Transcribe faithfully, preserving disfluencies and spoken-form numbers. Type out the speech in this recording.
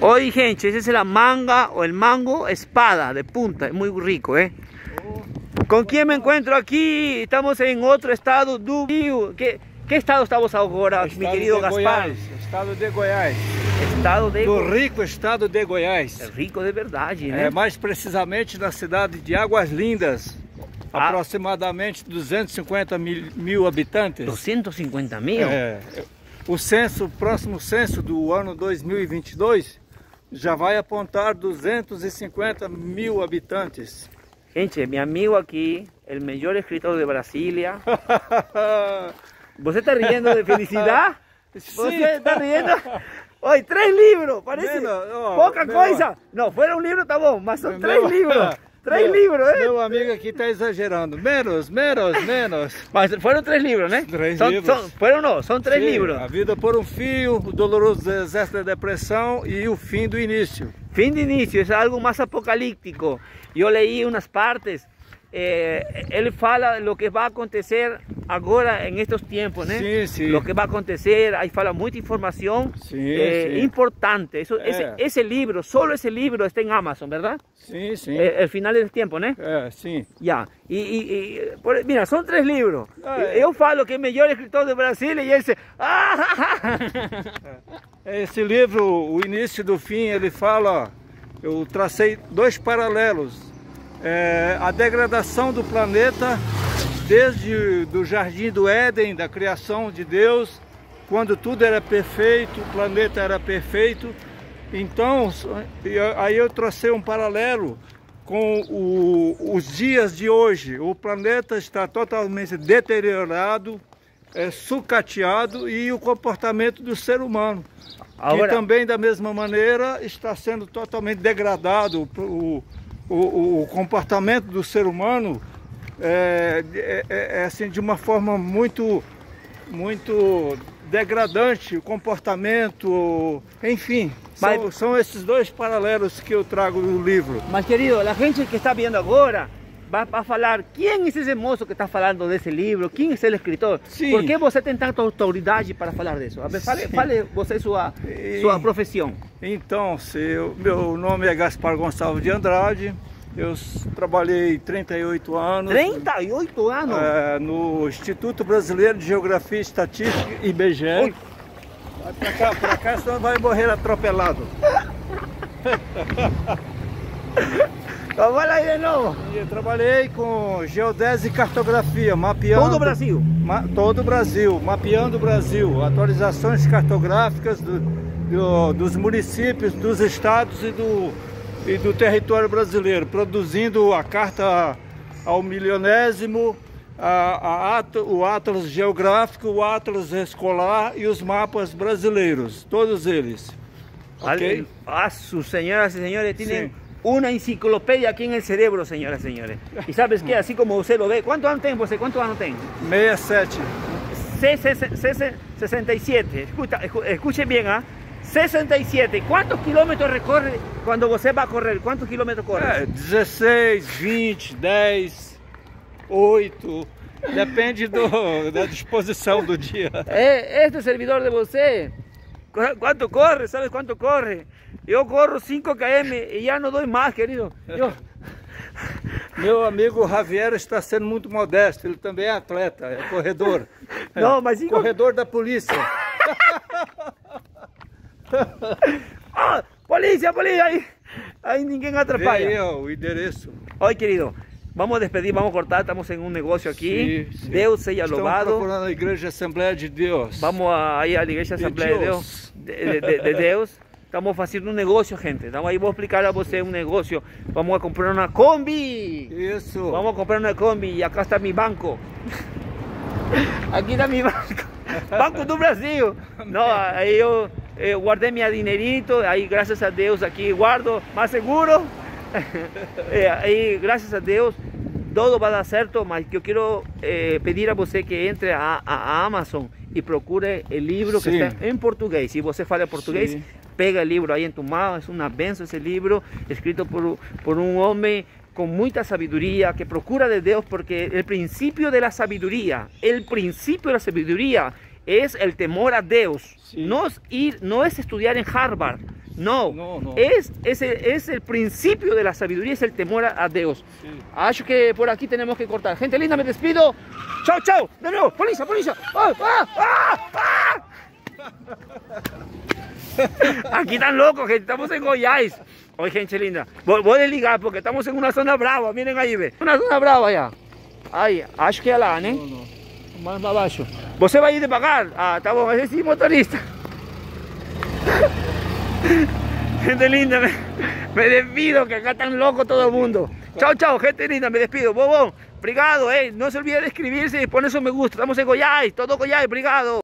Oye, gente, esa es la manga o el mango espada de punta, es muy rico, ¿eh? ¿Con quién me encuentro aquí? Estamos en otro estado do Rio. ¿Qué, qué estado estamos ahora, mi querido Gaspar? Goiás, estado de Goiás. Estado de Do rico estado de Goiás. É rico de verdade, né? É, mais precisamente na cidade de Águas Lindas. Ah. Aproximadamente duzentos e cinquenta mil, mil habitantes. duzentos e cinquenta mil? É, o censo, o próximo censo do ano dois mil e vinte e dois já vai apontar duzentos e cinquenta mil habitantes. Gente, meu amigo aqui, o melhor escritor de Brasília. Você está riendo de felicidade? Você está riendo? Oi, três livros, parece Menos, oh, pouca meu, coisa. Não, foram um livro, tá bom, mas são meu, três livros. Três meu, livros, hein? Meu amigo aqui está exagerando. Menos, menos, menos. Mas foram três livros, né? Três são, livros. São, foram não, são três Sim, livros. A Vida por um Fio, O Doloroso Exército da Depressão e O Fim do Início. Fim de início, é algo mais apocalíptico. Eu leí umas partes. Eh, ele fala o que vai acontecer agora em estes tempos, né? Sim, sim. O que vai acontecer, aí fala muita informação sim, eh, sim. importante. Isso, é. esse, esse livro, só esse livro está em Amazon, verdade? Sim, sim. É, é final do tempo, né? É, sim. Já. E, e, e por, mira, são três livros. É. Eu falo que é o melhor escritor do Brasil e ele diz... Ah! Esse livro, O Início do Fim, ele fala... Eu tracei dois paralelos. É, a degradação do planeta desde do Jardim do Éden, da criação de Deus, quando tudo era perfeito, o planeta era perfeito. Então, aí eu tracei um paralelo com o, os dias de hoje. O planeta está totalmente deteriorado, é, sucateado, e o comportamento do ser humano, Agora... que também da mesma maneira está sendo totalmente degradado. O, O, o, o comportamento do ser humano é, é, é assim, de uma forma muito, muito degradante, o comportamento, enfim, Mas, são, são esses dois paralelos que eu trago no livro. Mas querido, a gente que está vendo agora vai, vai falar, quem é esse moço que está falando desse livro, quem é o escritor? Sim. Por que você tem tanta autoridade para falar disso? A ver, fale, fale você sua, e... sua profissão. Então, se eu, meu nome é Gaspar Gonçalves de Andrade, eu trabalhei trinta e oito anos. trinta e oito anos? É, no Instituto Brasileiro de Geografia e Estatística, I B G E. Oi. Vai pra cá, pra cá, senão vai morrer atropelado. Vamos lá de novo. E eu trabalhei com geodésia e cartografia, mapeando... Todo o Brasil? Ma, todo o Brasil, mapeando o Brasil, atualizações cartográficas do, do, dos municípios, dos estados e do, e do território brasileiro, produzindo a carta ao milionésimo, a, a, o Atlas Geográfico, o Atlas Escolar e os mapas brasileiros, todos eles. Okay? Ah, sus señoras y señores, tienen... Sí. Una enciclopedia aquí en el cerebro, señoras y señores. Y sabes qué, así como usted lo ve, ¿cuántos años tiene você? ¿Cuántos años tiene? sesenta e sete. sesenta y siete. Escucha, escuche bien, ¿ah? sesenta y siete. ¿Cuántos kilómetros recorre cuando você va a correr? ¿Cuántos kilómetros corre? É, dezesseis, vinte, dez, oito. Depende do, da disposição do dia. É, este servidor de você, ¿cuánto corre? ¿Sabes cuánto corre? Eu corro cinco quilômetros e já não dou mais, querido. Eu... Meu amigo Javier está sendo muito modesto, ele também é atleta, é corredor. Não, mas cinco... Corredor da polícia. Ah, polícia, polícia, aí, aí ninguém atrapalha. Vê aí, ó, o endereço. Oi, querido, vamos despedir, vamos cortar, estamos em um negócio aqui. Sim, sim. Deus seja Estamos louvado. procurando a Igreja Assembleia de Deus. Vamos aí à Igreja Assembleia de Deus. De, de, de Deus. Estamos fazendo um negócio, gente. Estamos aí, vou explicar a você um negócio. Vamos a comprar uma Kombi. Isso. Vamos a comprar uma Kombi. E acá está meu banco. Aqui está meu banco. Banco do Brasil. Não, aí eu, eu guardei meu dinheirito. Aí, graças a Deus, aqui guardo mais seguro. Aí, graças a Deus, todo vai dar certo. Mas eu quero eh, pedir a você que entre a, a Amazon e procure o livro que Sim. está em português. Se você fala português, Sim. pega el libro ahí en tu mano, es una benção ese libro, escrito por, por un hombre con mucha sabiduría, que procura de Dios, porque el principio de la sabiduría, el principio de la sabiduría es el temor a Dios, Sí. no es, ir, no es estudiar en Harvard, No, No, no. Es, es, el, es el principio de la sabiduría, es el temor a, a Dios. Sí. Acho que por aquí tenemos que cortar. Gente linda, me despido. Chao, chao. De nuevo, policía, policía. ¡Ah, ah, ah, ah! Aquí están locos, gente. Estamos en Goiás. Oye, gente linda, voy, voy a ligar porque estamos en una zona brava. Miren ahí, ve. Una zona brava ya. Aí, acho que é lá, né? Não, não. Mais para baixo. Você vai ir devagar? Ah, tá bom, esse é motorista. Gente linda, me, me despido, que acá están locos todo el mundo. Chao, chao, gente linda, me despido. Bobón, obrigado, eh. No se olvide de inscribirse y poner su me gusta. Estamos en Goiás, todo Goiás, obrigado.